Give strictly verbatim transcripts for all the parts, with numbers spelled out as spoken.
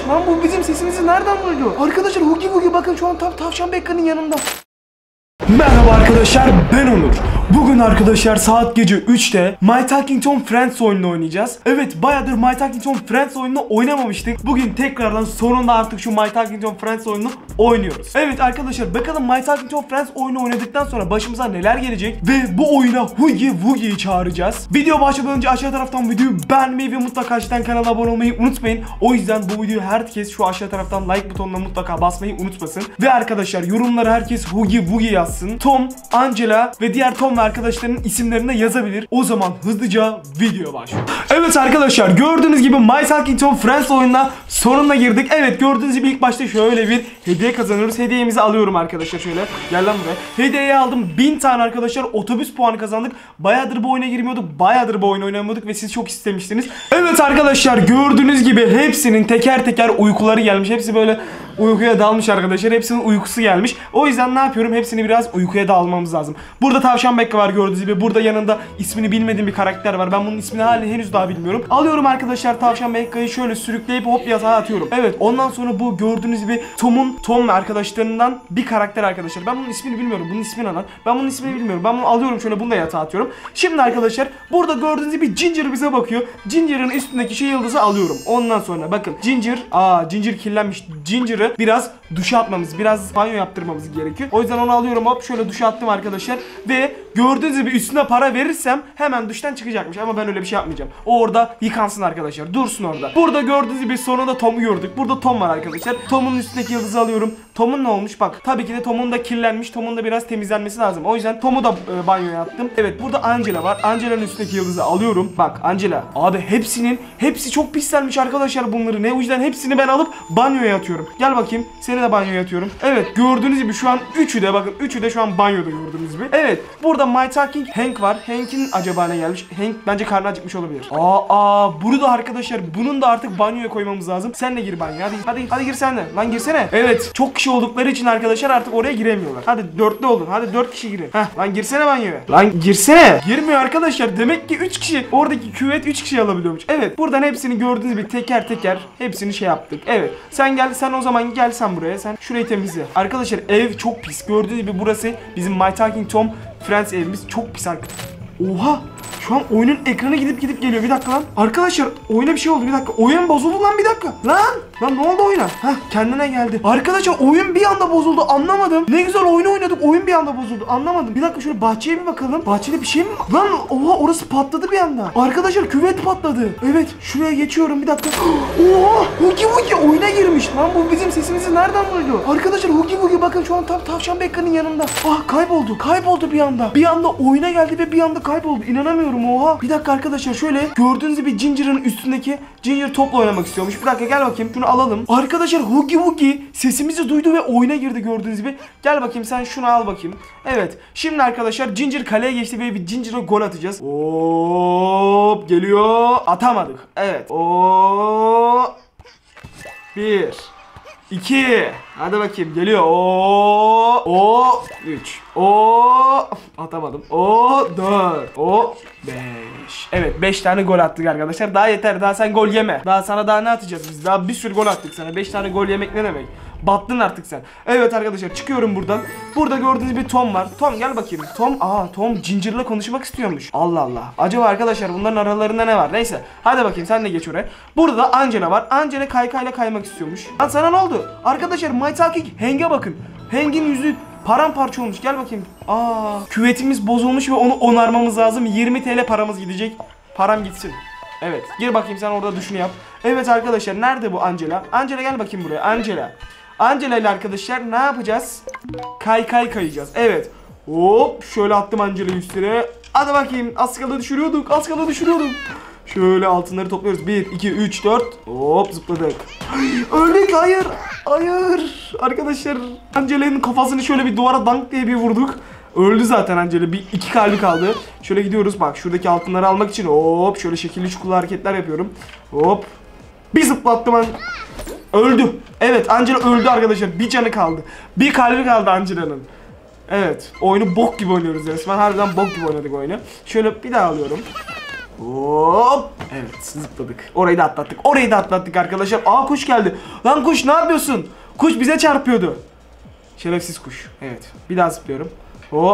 girmiş lan, bu bizim sesimizi nereden duydu? Arkadaşlar Hugi Hugi bakın şu an tam Tavşan Bekka'nın yanında. Merhaba arkadaşlar, ben Onur. Bugün arkadaşlar saat gece üçte My Talking Tom Friends oyununu oynayacağız. Evet, bayağıdır My Talking Tom Friends oyununu oynamamıştık. Bugün tekrardan sonunda artık şu My Talking Tom Friends oyununu oynuyoruz. Evet arkadaşlar, bakalım My Talking Tom Friends oyunu oynadıktan sonra başımıza neler gelecek ve bu oyuna Hugi Wugi'yi çağıracağız. Video başlamadan önce aşağı taraftan videoyu beğenmeyi ve mutlaka aşağıdan kanala abone olmayı unutmayın. O yüzden bu videoyu herkes şu aşağı taraftan like butonuna mutlaka basmayı unutmasın. Ve arkadaşlar yorumlara herkes Hugi Wugi yazsın. Tom, Angela ve diğer Tom ve arkadaşlarının isimlerini de yazabilir. O zaman hızlıca video başlıyor. Evet arkadaşlar, gördüğünüz gibi My Talking Tom Friends oyununa sonuna girdik. Evet, gördüğünüz gibi ilk başta şöyle bir hediye kazanıyoruz. Hediyemizi alıyorum arkadaşlar, şöyle. Gel lan buraya. Hediyeyi aldım. bin tane arkadaşlar otobüs puanı kazandık. Bayağıdır bu oyuna girmiyorduk. Bayağıdır bu oyunu oynamıyorduk ve siz çok istemiştiniz. Evet arkadaşlar, gördüğünüz gibi hepsinin teker teker uykuları gelmiş. Hepsi böyle uykuya dalmış arkadaşlar. Hepsinin uykusu gelmiş. O yüzden ne yapıyorum? Hepsini biraz uykuya dalmamız lazım. Burada Tavşan Bekka var gördüğünüz gibi. Burada yanında ismini bilmediğim bir karakter var. Ben bunun ismini hala henüz daha bilmiyorum. Alıyorum arkadaşlar Tavşan Bekka'yı, şöyle sürükleyip hop yatağa atıyorum. Evet, ondan sonra bu gördüğünüz gibi Tom'un Tom ve arkadaşlarından bir karakter arkadaşlar. Ben bunun ismini bilmiyorum. Bunun ismi ne lan? Ben bunun ismini bilmiyorum. Ben bunu alıyorum, şöyle bunu da yatağa atıyorum. Şimdi arkadaşlar burada gördüğünüz gibi Ginger bize bakıyor. Ginger'ın üstündeki şey yıldızı alıyorum. Ondan sonra bakın Ginger, aa Ginger kirlenmiş. Ginger'ı biraz duşa atmamız, biraz banyo yaptırmamız gerekiyor. O yüzden onu alıyorum, hop şöyle duşa attım arkadaşlar. Ve gördüğünüz gibi üstüne para verirsem hemen duştan çıkacakmış. Ama ben öyle bir şey yapmayacağım. O orada yıkansın arkadaşlar. Dursun orada. Burada gördüğünüz gibi sonunda Tom'u gördük. Burada Tom var arkadaşlar. Tom'un üstündeki yıldızı alıyorum. Tom'un ne olmuş? Bak tabii ki de Tom'un da kirlenmiş. Tom'un da biraz temizlenmesi lazım. O yüzden Tom'u da e, banyoya attım. Evet, burada Angela var. Angela'nın üstündeki yıldızı alıyorum. Bak Angela. Abi hepsinin hepsi çok pislenmiş arkadaşlar bunları. Ne, o yüzden hepsini ben alıp banyoya atıyorum. Gel bakayım. Seni de banyoya atıyorum. Evet, gördüğünüz gibi şu an üçü de bakın. Üçü de şu an banyoda gördüğünüz gibi. Evet. Burada My Talking Hank var. Hank'in acaba ne gelmiş? Hank bence karnı acıkmış olabilir. Aa, aa burada arkadaşlar bunun da artık banyoya koymamız lazım. Sen de gir banyoya. Hadi hadi hadi gir sen de. Lan girsene. Evet, çok kişi oldukları için arkadaşlar artık oraya giremiyorlar. Hadi dörtlü olun. Hadi dört kişi girin. Heh, lan girsene banyoya. Lan girsene. Girmiyor arkadaşlar. Demek ki üç kişi. Oradaki küvet üç kişi alabiliyormuş. Evet, buradan hepsini gördüğünüz gibi teker teker hepsini şey yaptık. Evet. Sen gel, sen o zaman gel sen buraya. Sen şurayı temizle. Arkadaşlar ev çok pis. Gördüğünüz gibi burası bizim My Talking Tom Friends evimiz. Çok pis arkadaşlar. Oha! Şu an oyunun ekranı gidip gidip geliyor. Bir dakika lan. Arkadaşlar oyuna bir şey oldu. Bir dakika. Oyun bozuldu lan, bir dakika. Lan! Lan ne oldu oyuna? Heh, kendine geldi. Arkadaşlar oyun bir anda bozuldu. Anlamadım. Ne güzel oyunu oynadık. Oyun bir anda bozuldu. Anlamadım. Bir dakika şöyle bahçeye bir bakalım. Bahçede bir şey mi var? Lan oha, orası patladı bir anda. Arkadaşlar küvet patladı. Evet, şuraya geçiyorum bir dakika. Oha! Hugi Wugi oyuna girmiş. Lan bu bizim sesimizi nereden duydu? Arkadaşlar Hugi Wugi bakın şu an tam Tavşan Bekka'nın yanında. Ah, kayboldu. Kayboldu bir anda. Bir anda oyuna geldi ve bir anda kayboldu. İnanamıyorum. Oha. Bir dakika arkadaşlar, şöyle gördüğünüz gibi Ginger'ın üstündeki Ginger topla oynamak istiyormuş. Bir dakika gel bakayım, şunu alalım. Arkadaşlar Hugi Wugi sesimizi duydu ve oyuna girdi gördüğünüz gibi. Gel bakayım, sen şunu al bakayım. Evet, şimdi arkadaşlar Ginger kaleye geçti ve bir Ginger'a gol atacağız. Hop geliyor, atamadık. Evet. Oo. Bir iki. Hadi bakayım, geliyor. O o üç. O atamadım. O dört. O beş. Evet, beş tane gol attık arkadaşlar. Daha yeter. Daha sen gol yeme. Daha sana daha ne atacağız biz? Daha bir sürü gol attık sana. beş tane gol yemek ne demek? Battın artık sen. Evet arkadaşlar, çıkıyorum buradan. Burada gördüğünüz bir Tom var. Tom gel bakayım. Tom, aa Tom Ginger'la konuşmak istiyormuş. Allah Allah. Acaba arkadaşlar bunların aralarında ne var? Neyse. Hadi bakayım, sen de geç oraya. Burada da Angela var. Angela kaykayla kaymak istiyormuş. Lan sana ne oldu? Arkadaşlar My Talking Hank'e bakın. Hank'in yüzü paramparça olmuş. Gel bakayım. Aa, küvetimiz bozulmuş ve onu onarmamız lazım. yirmi TL paramız gidecek. Param gitsin. Evet. Gir bakayım, sen orada düşünü yap. Evet arkadaşlar, nerede bu Angela? Angela gel bakayım buraya. Angela. Angela ile arkadaşlar ne yapacağız? Kay kay kayacağız. Evet. Hop şöyle attım Angela'yı üstüne. Hadi bakayım, az kala düşürüyorduk. Az kala düşürüyorduk. Şöyle altınları topluyoruz. bir, iki, üç, dört. Hop zıpladık. Öldük, hayır. Hayır. Arkadaşlar Angela'nın kafasını şöyle bir duvara dank diye bir vurduk. Öldü zaten Angela. Bir iki kalbi kaldı. Şöyle gidiyoruz. Bak şuradaki altınları almak için hop şöyle şekilli çukurlu hareketler yapıyorum. Hop. Bir zıplattım an. Öldü. Evet, Angela öldü arkadaşlar. Bir canı kaldı. Bir kalbi kaldı Angela'nın. Evet. Oyunu bok gibi oynuyoruz resmen. Harbiden bok gibi oynadık oyunu. Şöyle bir daha alıyorum. Hop. Evet zıpladık. Orayı da atlattık. Orayı da atlattık arkadaşlar. Aa kuş geldi. Lan kuş ne yapıyorsun? Kuş bize çarpıyordu. Şerefsiz kuş. Evet. Bir daha zıplıyorum. Hop.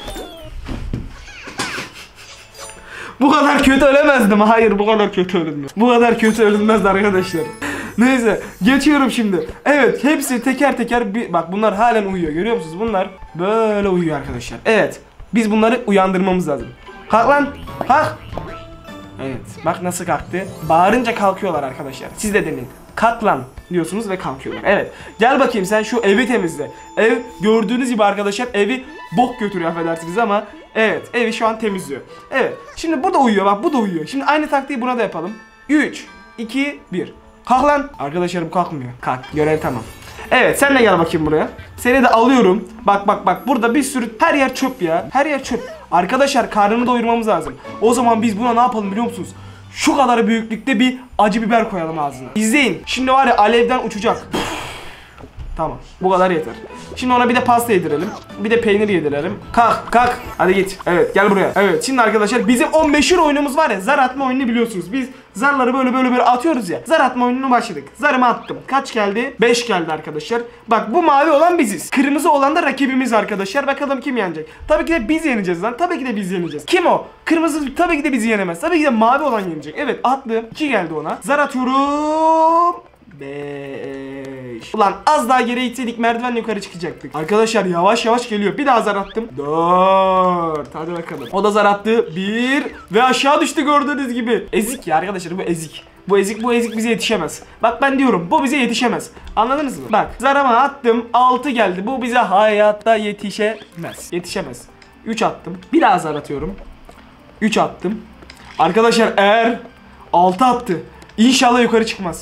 Bu kadar kötü ölemezdim. Hayır bu kadar kötü ölünmez. Bu kadar kötü ölünmez arkadaşlar. Neyse geçiyorum şimdi. Evet hepsi teker teker bir... Bak bunlar halen uyuyor görüyor musunuz? Bunlar böyle uyuyor arkadaşlar. Evet biz bunları uyandırmamız lazım. Kalk lan kalk. Evet bak nasıl kalktı. Bağırınca kalkıyorlar arkadaşlar. Siz de deneyin. Kalk lan diyorsunuz ve kalkıyorlar. Evet gel bakayım sen şu evi temizle. Ev gördüğünüz gibi arkadaşlar evi bok götürüyor affedersiniz ama evet evi şu an temizliyor. Evet şimdi bu da uyuyor bak bu da uyuyor. Şimdi aynı taktiği buna da yapalım. üç iki bir. Kalk lan. Arkadaşlarım kalkmıyor. Kalk görev tamam. Evet sen de gel bakayım buraya. Seni de alıyorum. Bak bak bak burada bir sürü her yer çöp ya. Her yer çöp. Arkadaşlar karnını doyurmamız lazım. O zaman biz buna ne yapalım biliyor musunuz? Şu kadar büyüklükte bir acı biber koyalım ağzına. İzleyin. Şimdi var ya alevden uçacak. Tamam. Bu kadar yeter. Şimdi ona bir de pasta yedirelim. Bir de peynir yedirelim. Kalk kalk. Hadi git. Evet gel buraya. Evet şimdi arkadaşlar bizim o meşhur oyunumuz var ya. Zar atma oyununu biliyorsunuz. Biz zarları böyle böyle böyle atıyoruz ya. Zar atma oyununu başladık. Zarımı attım. Kaç geldi? beş geldi arkadaşlar. Bak bu mavi olan biziz. Kırmızı olan da rakibimiz arkadaşlar. Bakalım kim yenecek? Tabii ki de biz yeneceğiz lan. Tabii ki de biz yeneceğiz. Kim o? Kırmızı tabii ki de bizi yenemez. Tabii ki de mavi olan yenecek. Evet attım. iki geldi ona. Zar atıyorum. beş. Ulan az daha geri itseydik merdivenle yukarı çıkacaktık. Arkadaşlar yavaş yavaş geliyor. Bir daha zar attım. dört. Hadi bakalım. O da zar attı. bir. Ve aşağı düştü gördüğünüz gibi. Ezik ya arkadaşlar bu ezik. Bu ezik bu ezik bize yetişemez. Bak ben diyorum bu bize yetişemez. Anladınız mı? Bak zarama attım. altı geldi. Bu bize hayatta yetişemez. Yetişemez. üç attım. Bir daha zar atıyorum. üç attım. Arkadaşlar eğer altı attı. İnşallah yukarı çıkmaz.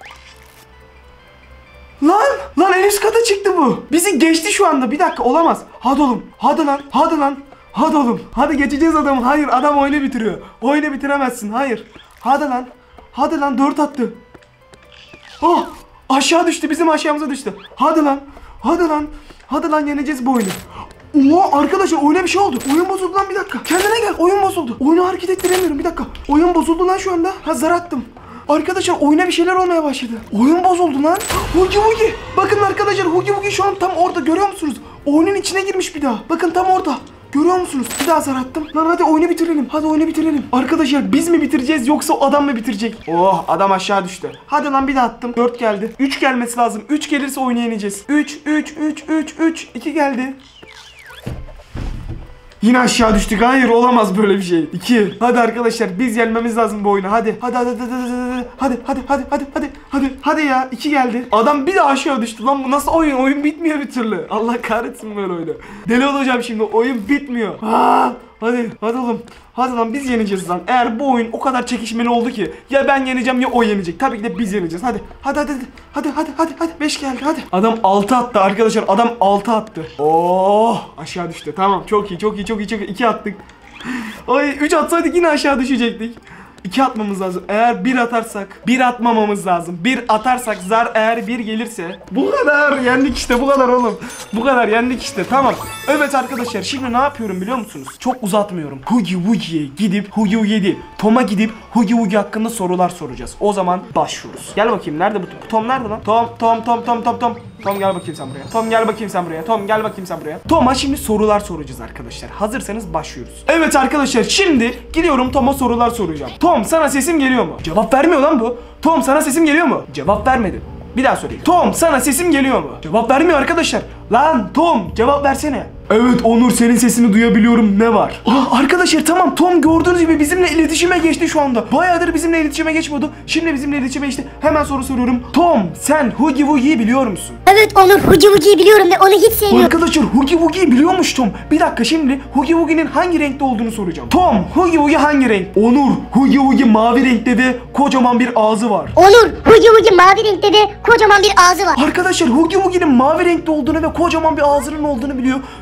Lan! Lan en üst kata çıktı bu. Bizi geçti şu anda. Bir dakika olamaz. Hadi oğlum. Hadi lan. Hadi lan. Hadi oğlum. Hadi geçeceğiz adamı. Hayır adam oyunu bitiriyor. Oyunu bitiremezsin. Hayır. Hadi lan. Hadi lan dört attı. Oh! Aşağı düştü. Bizim aşağımıza düştü. Hadi lan. Hadi lan. Hadi lan yeneceğiz bu oyunu. Oo arkadaşlar oyuna bir şey oldu. Oyun bozuldu lan bir dakika. Kendine gel. Oyun bozuldu. Oyunu hareket ettiremiyorum bir dakika. Oyun bozuldu lan şu anda. Ha zar attım. Arkadaşlar oyuna bir şeyler olmaya başladı. Oyun bozuldu lan. Hugi Hugi. Bakın arkadaşlar Hugi Hugi şu an tam orada görüyor musunuz? Oyunun içine girmiş bir daha. Bakın tam orada. Görüyor musunuz? Bir daha zar attım. Lan hadi oyunu bitirelim. Hadi oyunu bitirelim. Arkadaşlar biz mi bitireceğiz yoksa o adam mı bitirecek? Oh adam aşağı düştü. Hadi lan bir daha attım. dört geldi. üç gelmesi lazım. üç gelirse oyunu yeneceğiz. üç üç üç üç üç. iki geldi. Yine aşağı düştük. Hayır olamaz böyle bir şey. iki. Hadi arkadaşlar biz yenmemiz lazım bu oyunu. Hadi. Hadi hadi hadi hadi hadi hadi hadi hadi hadi hadi hadi ya. iki geldi. Adam bir de aşağı düştü. Lan bu nasıl oyun? Oyun bitmiyor bir türlü. Allah kahretsin böyle oyunu. Deli olacağım şimdi. Oyun bitmiyor. Aa, hadi hadi oğlum. Hadi lan biz yeneceğiz lan. Eğer bu oyun o kadar çekişmeli oldu ki ya ben yeneceğim ya o yenecek. Tabii ki de biz yeneceğiz. Hadi. Hadi hadi hadi. Hadi hadi hadi hadi. beş geldi hadi. Adam altı attı arkadaşlar. Adam altı attı. Oh! Aşağı düştü. Tamam. Çok iyi. Çok iyi. Çok iyi. Çok iyi. iki attık. Ay üç atsaydık yine aşağı düşecektik. iki atmamız lazım. Eğer bir atarsak bir atmamamız lazım. bir atarsak zar eğer bir gelirse bu kadar yendik işte bu kadar oğlum. Bu kadar yendik işte tamam. Evet arkadaşlar şimdi ne yapıyorum biliyor musunuz? Çok uzatmıyorum. Hugi Wugi'ye gidip Hugi Wugi değil Tom'a gidip Hugi Wugi hakkında sorular soracağız. O zaman başlıyoruz. Gel bakayım nerede bu Tom nerede lan? Tom Tom Tom Tom Tom Tom. Tom gel bakayım sen buraya. Tom gel bakayım sen buraya. Tom gel bakayım sen buraya. Tom'a şimdi sorular soracağız arkadaşlar. Hazırsanız başlıyoruz. Evet arkadaşlar şimdi gidiyorum Tom'a sorular soracağım. Tom sana sesim geliyor mu? Cevap vermiyor lan bu. Tom sana sesim geliyor mu? Cevap vermedi. Bir daha sorayım. Tom sana sesim geliyor mu? Cevap vermiyor arkadaşlar. Lan Tom cevap versene. Evet Onur senin sesini duyabiliyorum ne var? Aa, arkadaşlar tamam Tom gördüğünüz gibi bizimle iletişime geçti şu anda. Bayağıdır bizimle iletişime geçmiyordu. Şimdi bizimle iletişime geçti. Hemen soru soruyorum. Tom sen Hugi Wugi'yi biliyor musun? Evet Onur Hugi Wugi'yi biliyorum ve onu hiç sevmiyorum. Arkadaşlar Hugi Wugi'yi biliyormuş Tom. Bir dakika şimdi Hugi Wugi'nin hangi renkte olduğunu soracağım. Tom Hugi Wugi hangi renk? Onur Hugi Wugi mavi renkte ve kocaman bir ağzı var. Onur Hugi Wugi mavi renkte ve kocaman bir ağzı var. Arkadaşlar Hugi Wugi'nin mavi renkte olduğunu ve kocaman bir ağzının olduğunu biliyor.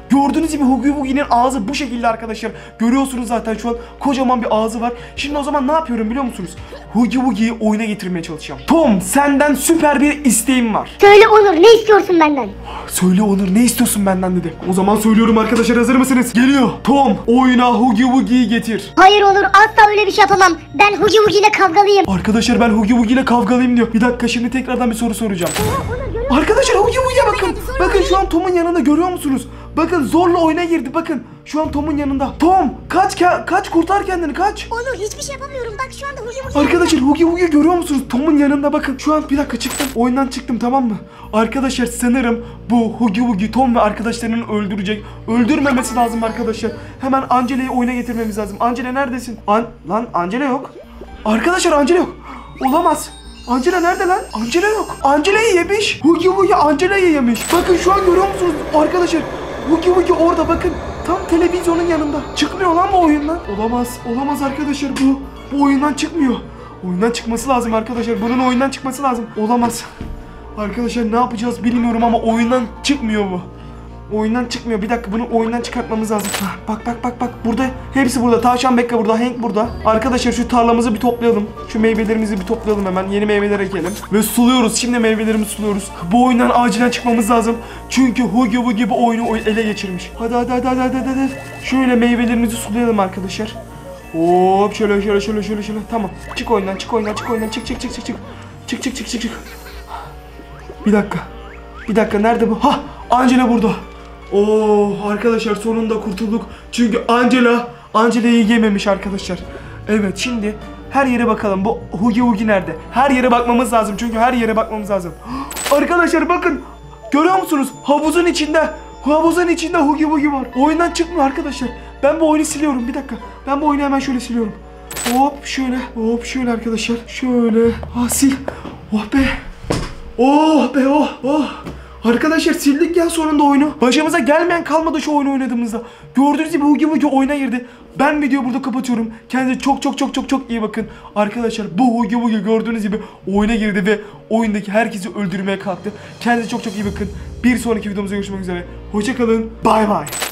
Gördüğünüz gibi Hugi Wugi'nin ağzı bu şekilde arkadaşlar. Görüyorsunuz zaten şu an kocaman bir ağzı var. Şimdi o zaman ne yapıyorum biliyor musunuz? Hugi Wugi'yi oyuna getirmeye çalışacağım. Tom, senden süper bir isteğim var. Söyle Onur, ne istiyorsun benden? Söyle Onur, ne istiyorsun benden dedi. O zaman söylüyorum arkadaşlar, hazır mısınız? Geliyor. Tom, oyuna Hugi Wugi'yi getir. Hayır Onur, asla öyle bir şey yapamam. Ben Hugi Wugi ile kavgalıyım. Arkadaşlar ben Hugi Wugi ile kavgalıyım diyor. Bir dakika, şimdi tekrardan bir soru soracağım. Arkadaşlar Hugi Wugi'ye bakın. Bakın şu an Tom'un yanında, görüyor musunuz? Bakın zorla oyuna girdi, bakın. Şu an Tom'un yanında. Tom, kaç kaç kurtar kendini, kaç. Onur, hiçbir şey yapamıyorum. Bak şu anda Hugi Wugi. Arkadaşlar Hugi Wugi görüyor musunuz? Tom'un yanında bakın. Şu an bir dakika çıktım. Oyundan çıktım, tamam mı? Arkadaşlar sanırım bu Hugi Wugi Tom ve arkadaşlarını öldürecek. Öldürmemesi lazım arkadaşlar. Hemen Angela'yı oyuna getirmemiz lazım. Angela neredesin? An lan Angela yok. Arkadaşlar Angela yok. Olamaz. Angela nerede lan? Angela yok. Angela'yı yemiş. Hugi Wugi Angela'yı yemiş. Bakın şu an görüyor musunuz arkadaşlar? Hugi Wugi orada bakın. Tam televizyonun yanında. Çıkmıyor lan bu oyundan. Olamaz. Olamaz arkadaşlar bu. Bu oyundan çıkmıyor. Oyundan çıkması lazım arkadaşlar. Bunun oyundan çıkması lazım. Olamaz. Arkadaşlar ne yapacağız bilmiyorum ama oyundan çıkmıyor bu. Oyundan çıkmıyor. Bir dakika, bunu oyundan çıkartmamız lazım. Hah, bak bak bak bak. Burada hepsi burada. Tavşan Bekka burada. Hank burada. Arkadaşlar şu tarlamızı bir toplayalım. Şu meyvelerimizi bir toplayalım hemen. Yeni meyveler ekelim. Ve suluyoruz. Şimdi meyvelerimizi suluyoruz. Bu oyundan acilen çıkmamız lazım. Çünkü Hugi Wugi bu oyunu oy- ele geçirmiş. Hadi hadi hadi hadi hadi hadi. Şöyle meyvelerimizi sulayalım arkadaşlar. Hop şöyle şöyle şöyle şöyle şöyle. Tamam. Çık oyundan, çık oyundan, çık oyundan. Çık çık çık çık çık. Çık çık çık çık çık. Bir dakika. Bir dakika, nerede bu? Hah, Angela burada. Oo arkadaşlar, sonunda kurtulduk. Çünkü Angela Angela'yı yememiş arkadaşlar. Evet, şimdi her yere bakalım. Bu Hugi Wugi nerede? Her yere bakmamız lazım. Çünkü her yere bakmamız lazım. Arkadaşlar bakın. Görüyor musunuz? Havuzun içinde. Havuzun içinde Hugi Wugi var. Oyundan çıkmıyor arkadaşlar. Ben bu oyunu siliyorum. Bir dakika. Ben bu oyunu hemen şöyle siliyorum. Hop şöyle. Hop şöyle arkadaşlar. Şöyle. Ah, sil. Oh be. Oh be oh oh. Arkadaşlar sildik ya sonunda oyunu. Başımıza gelmeyen kalmadı şu oyunu oynadığımızda. Gördüğünüz gibi Hugi Wugi oyuna girdi. Ben videoyu burada kapatıyorum. Kendinize çok çok çok çok çok iyi bakın. Arkadaşlar bu Hugi Wugi gördüğünüz gibi oyuna girdi ve oyundaki herkesi öldürmeye kalktı. Kendinize çok çok iyi bakın. Bir sonraki videomuzda görüşmek üzere. Hoşça kalın. Bay bay.